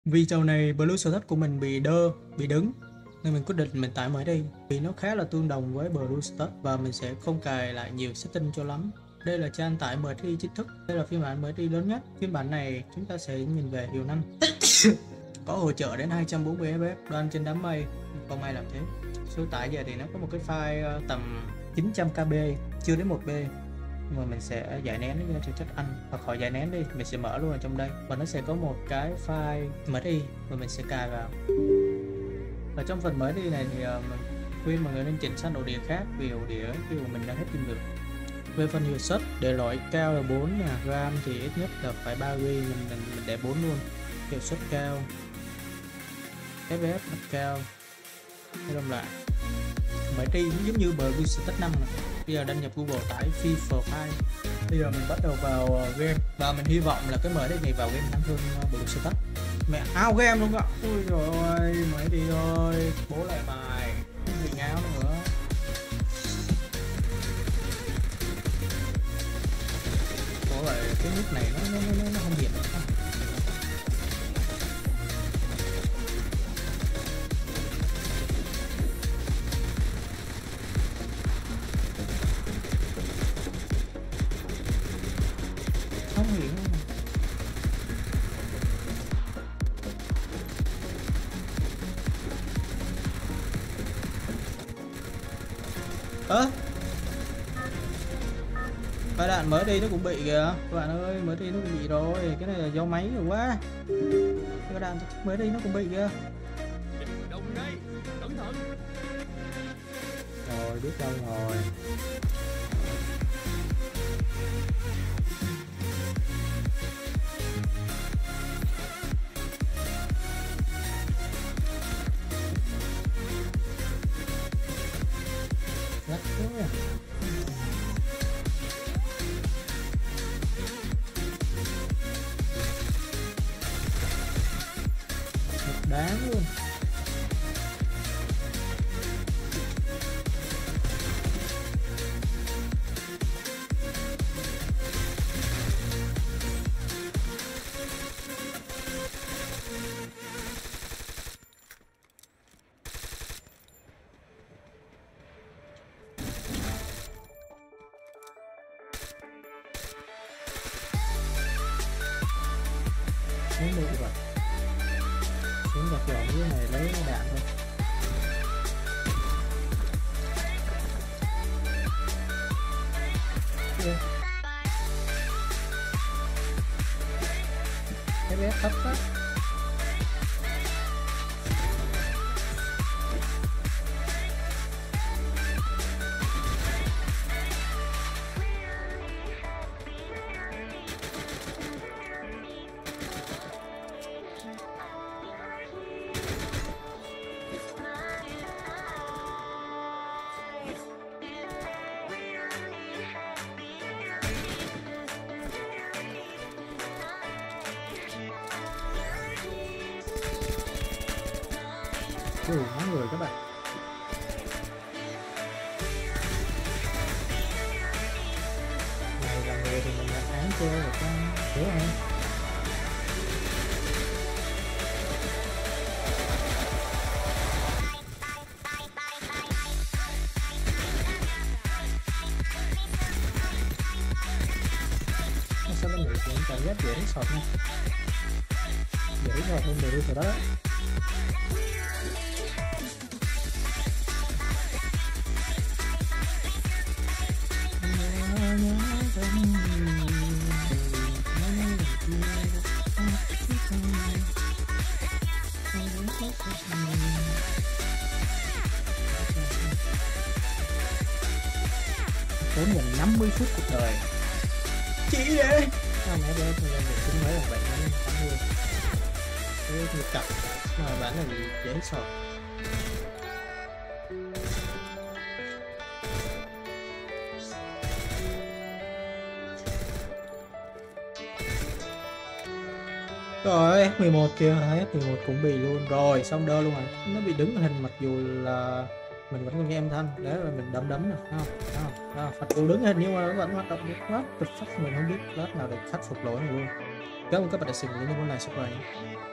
Vì trò này Blue Status của mình bị đứng nên mình quyết định mình tải mới đi vì nó khá là tương đồng với Blue Status và mình sẽ không cài lại nhiều setting cho lắm. Đây là trang tải MSI chính thức, đây là phiên bản MSI lớn nhất. Phiên bản này chúng ta sẽ nhìn về hiệu năng có hỗ trợ đến 240 fps đoan trên đám mây, không ai làm thế. Số tải giờ thì nó có một cái file tầm 900 KB, chưa đến 1B, mà mình sẽ giải nén nó cho chất ăn, hoặc khỏi giải nén đi mình sẽ mở luôn ở trong đây và nó sẽ có một cái file MSI và mình sẽ cài vào. Ở trong phần MSI này thì mình khuyên mọi người nên chỉnh sang ổ đĩa khác vì ổ đĩa khi mà mình đang hết pin được. Về phần hiệu suất để loại cao là 4 nè, RAM thì ít nhất là phải 3GB, mình để 4 luôn. Hiệu suất cao, FPS cao, hay đồng lại MSI giống như Blue Status 5 này. Bây giờ đăng nhập Google tải FIFA file. Bây giờ mình bắt đầu vào game và mình hy vọng là cái MSI này vào game nhanh hơn Blue Status. Mẹ ao game luôn ạ. Ôi trời ơi, MSI ơi, bố lại bài cái gì ngáo nữa. Bố lại cái nút này nó không hiện được. Không hiện luôn. Cái đạn mới đi nó cũng bị kìa các bạn ơi, mới đi nó cũng bị rồi, cái này là do máy rồi quá. Cái đạn mới đi nó cũng bị kìa. Đồng đây, cẩn thận. Rồi biết đâu rồi. Lắc quá. Đáng luôn. Xuống được rồi. Xuống gặp dọn cái này lấy đạn thôi. Cái bé thấp quá. Đủ mấy người các bạn. Này là người thì mình nhận án chơi được không? Hiểu không? Sao nó nghĩ chuyện cảm giác dễ sọt nha. Dễ sọt hơn người rồi đó. Tốn gần 50 phút cuộc đời. Chị đấy. Sao nãy giờ tôi lên được tính mới là vậy nó 80. Cái như cặp mà bản là dễ sọt. Rồi F11 kìa, F11 cũng bị luôn rồi, xong đơ luôn rồi. Nó bị đứng màn hình mặc dù là mình vẫn còn nghe âm thanh, đấy là mình đấm đấm rồi, không, phạt cầu đứng hình nhưng mà nó vẫn hoạt động được quá. Cực phát mình không biết lát nào để khắc phục lỗi này luôn. Cảm ơn các bạn đã xem video, nhớ like, subscribe.